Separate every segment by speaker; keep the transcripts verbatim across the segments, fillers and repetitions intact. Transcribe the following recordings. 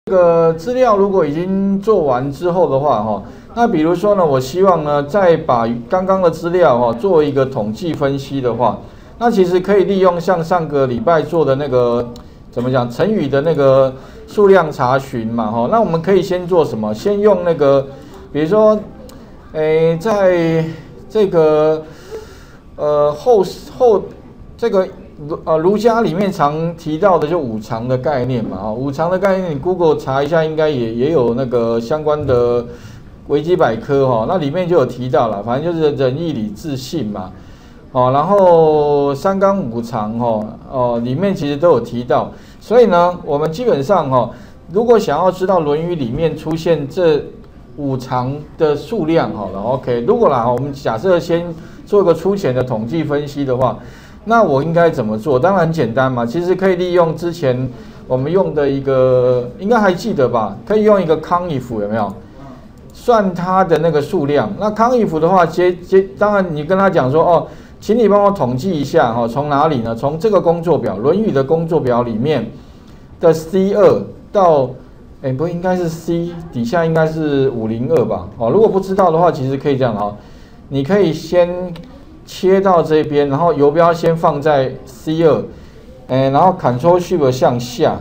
Speaker 1: 这个资料如果已经做完之后的话，哈，那比如说呢，我希望呢再把刚刚的资料哈做一个统计分析的话，那其实可以利用像上个礼拜做的那个怎么讲成语的那个数量查询嘛，哈，那我们可以先做什么？先用那个，比如说，诶，在这个呃后后这个。呃，儒家里面常提到的就五常的概念嘛，啊，五常的概念，你 Google 查一下，应该也也有那个相关的维基百科哈，那里面就有提到了，反正就是仁义礼智信嘛，哦，然后三纲五常哈，哦，里面其实都有提到，所以呢，我们基本上哈，如果想要知道《论语》里面出现这五常的数量好了 ，OK， 如果啦，我们假设先做个粗浅的统计分析的话。那我应该怎么做？当然很简单嘛，其实可以利用之前我们用的一个，应该还记得吧？可以用一个 COUNTIF 有没有？算它的那个数量。那 COUNTIF 的话，接接，当然你跟他讲说，哦，请你帮我统计一下哈，从哪里呢？从这个工作表，《论语》的工作表里面的 C 二到，哎，不应该是 C 底下应该是五零二吧？哦，如果不知道的话，其实可以这样哈，你可以先。切到这边，然后游标先放在 C 二，哎，然后 Ctrl Shift 向下，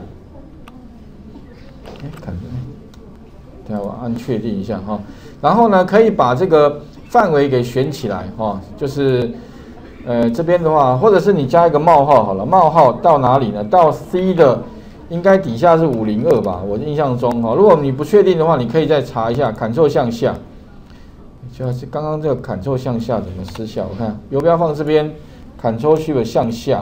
Speaker 1: 哎，看，对，我按确定一下哈。然后呢，可以把这个范围给选起来哈，就是，呃，这边的话，或者是你加一个冒号好了，冒号到哪里呢？到 C 的，应该底下是五零二吧，我印象中哈。如果你不确定的话，你可以再查一下 ，Ctrl 向下。就是刚刚这个 Ctrl 向下怎么失效？我看游标放这边 ，Ctrl Shift 向下，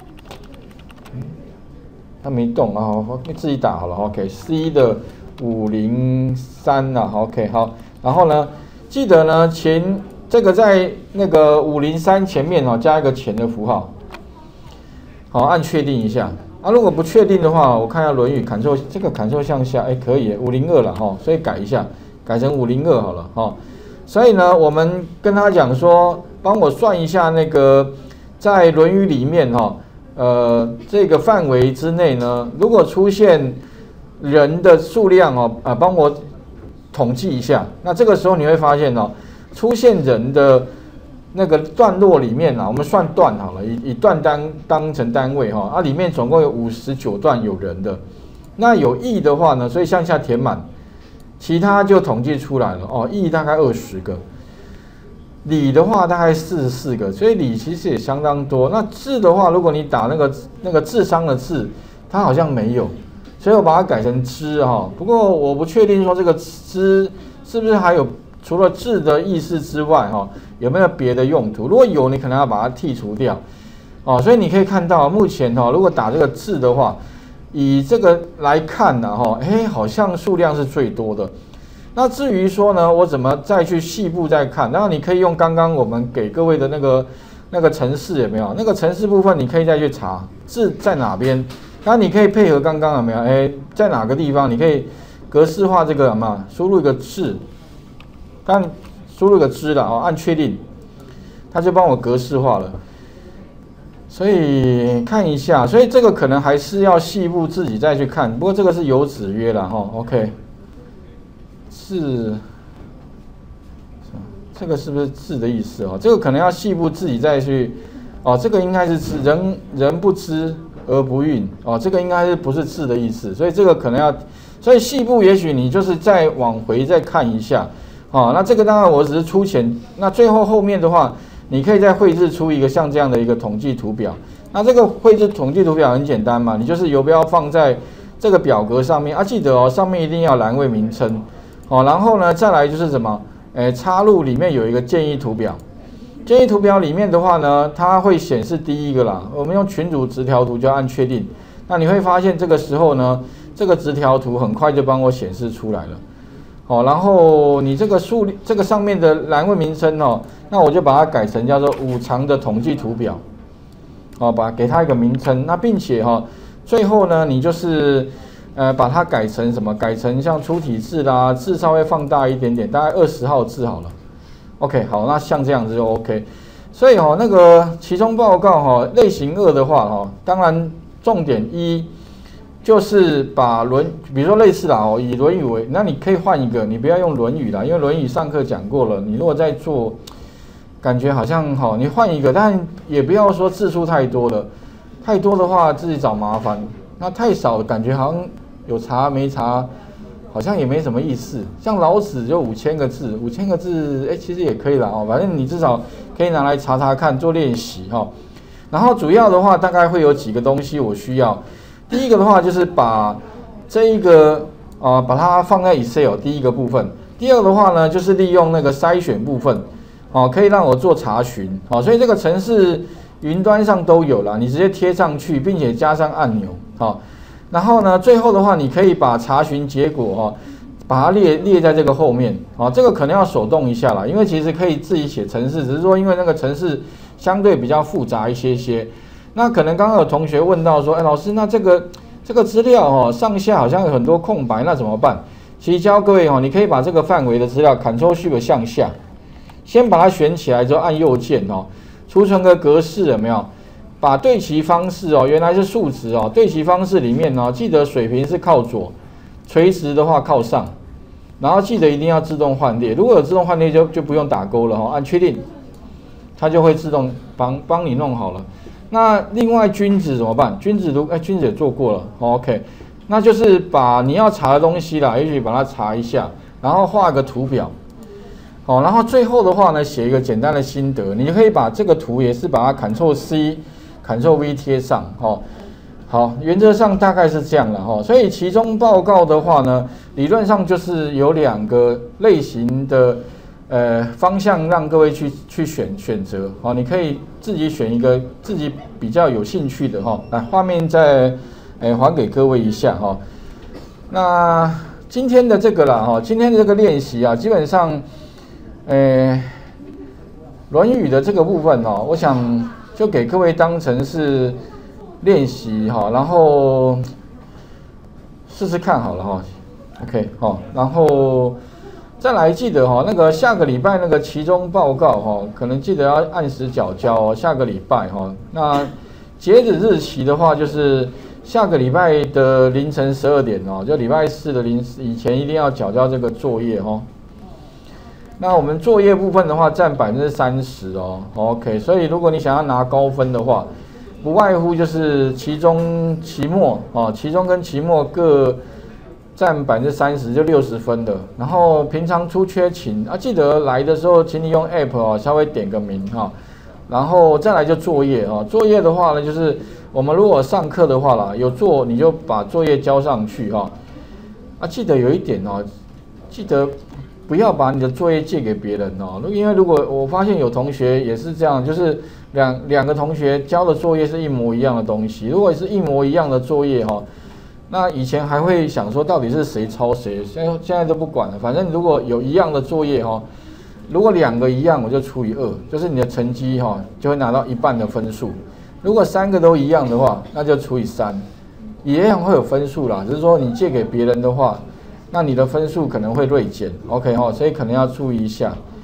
Speaker 1: 它没动啊，我自己打好了 ，OK，C 的五零三啊 ，OK 好，然后呢，记得呢前这个在那个五零三前面哦加一个前的符号，好按确定一下啊，如果不确定的话，我看一下《论语》，Ctrl 这个 Ctrl 向下，哎可以五零二了哈，所以改一下，改成五零二好了哈。所以呢，我们跟他讲说，帮我算一下那个在《论语》里面哈，呃，这个范围之内呢，如果出现人的数量哦，啊，帮我统计一下。那这个时候你会发现哦，出现人的那个段落里面啊，我们算段好了，以以段当当成单位哈，啊，里面总共有五十九段有人的，那有义的话呢，所以向下填满。其他就统计出来了哦，义大概二十个，礼的话大概四十四个，所以礼其实也相当多。那智的话，如果你打那个那个智商的智，它好像没有，所以我把它改成知哈。不过我不确定说这个知是不是还有除了智的意思之外哈，有没有别的用途？如果有，你可能要把它剔除掉哦。所以你可以看到，目前哈，如果打这个智的话。以这个来看呢，哈，哎，好像数量是最多的。那至于说呢，我怎么再去细部再看？然后你可以用刚刚我们给各位的那个那个程式有没有？那个程式部分你可以再去查字在哪边。那你可以配合刚刚有没有？哎，在哪个地方？你可以格式化这个嘛，输入一个字，但输入个之了哦，按确定，它就帮我格式化了。所以看一下，所以这个可能还是要细部自己再去看。不过这个是有子曰了哈 ，OK， 字，这个是不是字的意思哦？这个可能要细部自己再去，哦，这个应该是知人人不知而不愠哦，这个应该是不是字的意思，所以这个可能要，所以细部也许你就是再往回再看一下，哦，那这个当然我只是粗浅，那最后后面的话。你可以再绘制出一个像这样的一个统计图表。那这个绘制统计图表很简单嘛，你就是游标放在这个表格上面啊，记得哦，上面一定要栏位名称哦。然后呢，再来就是什么？诶，插入里面有一个建议图表。建议图表里面的话呢，它会显示第一个啦。我们用群组直条图就按确定。那你会发现这个时候呢，这个直条图很快就帮我显示出来了。好，然后你这个数这个上面的栏位名称哦，那我就把它改成叫做五常的统计图表，哦，把给它一个名称。那并且哈、哦，最后呢，你就是呃把它改成什么？改成像粗体字啦，字稍微放大一点点，大概二十号字好了。OK， 好，那像这样子就 OK。所以哈、哦，那个期中报告哈、哦，类型二的话哈、哦，当然重点一。 就是把论，比如说类似啦哦，以《论语》为，那你可以换一个，你不要用《论语》啦，因为《论语》上课讲过了。你如果在做，感觉好像好，你换一个，但也不要说字数太多了，太多的话自己找麻烦。那太少，感觉好像有查没查，好像也没什么意思。像老子就五千个字，五千个字，哎，其实也可以啦哦，反正你至少可以拿来查查看，做练习哈。然后主要的话，大概会有几个东西我需要。第一个的话就是把这一个啊、呃，把它放在 Excel 第一个部分。第二个的话呢，就是利用那个筛选部分，哦，可以让我做查询，哦，所以这个程式云端上都有啦，你直接贴上去，并且加上按钮，哦，然后呢，最后的话，你可以把查询结果哦，把它列列在这个后面，哦，这个可能要手动一下啦，因为其实可以自己写程式，只是说因为那个程式相对比较复杂一些些。那可能刚刚有同学问到说，哎，老师，那这个这个资料哦，上下好像有很多空白，那怎么办？其实教各位哦，你可以把这个范围的资料 Ctrl Shift 向下，先把它选起来之后按右键哦，储存个格式有没有？把对齐方式哦，原来是数值哦，对齐方式里面哦，记得水平是靠左，垂直的话靠上，然后记得一定要自动换列，如果有自动换列就就不用打勾了哈，按确定，它就会自动帮帮你弄好了。那另外均值怎么办？均值如哎，均值也做过了 ，OK， 那就是把你要查的东西啦，也许把它查一下，然后画个图表，好，然后最后的话呢，写一个简单的心得，你就可以把这个图也是把它 Ctrl C、Ctrl V 贴上，哦，好，原则上大概是这样了哈。所以期中报告的话呢，理论上就是有两个类型的。呃，方向让各位去去选选择，好，你可以自己选一个自己比较有兴趣的哈。来，画面再呃还给各位一下哈。那今天的这个啦哈，今天的这个练习啊，基本上，呃，《论语》的这个部分哦，我想就给各位当成是练习哈，然后试试看好了哈。OK， 好，然后。再来记得哈，那个下个礼拜那个期中报告哈，可能记得要按时缴交哦。下个礼拜哈，那截止日期的话就是下个礼拜的凌晨十二点哦，就礼拜四的零以前一定要缴交这个作业哈。那我们作业部分的话占百分之三十哦 ，OK。所以如果你想要拿高分的话，不外乎就是期中、期末哦，期中跟期末各。占百分之三十就六十分的，然后平常出缺勤啊，记得来的时候请你用 app 哦，稍微点个名哈，然后再来就作业哦。作业的话呢，就是我们如果上课的话啦，有做你就把作业交上去哈。啊，记得有一点哦，记得不要把你的作业借给别人哦，因为如果我发现有同学也是这样，就是两两个同学交的作业是一模一样的东西，如果是一模一样的作业哈。那以前还会想说到底是谁抄谁，现在现在都不管了，反正如果有一样的作业哈，如果两个一样，我就除以二，就是你的成绩哈就会拿到一半的分数。如果三个都一样的话，那就除以三，一样会有分数啦。只是说你借给别人的话，那你的分数可能会锐减 ，OK 哈，所以可能要注意一下。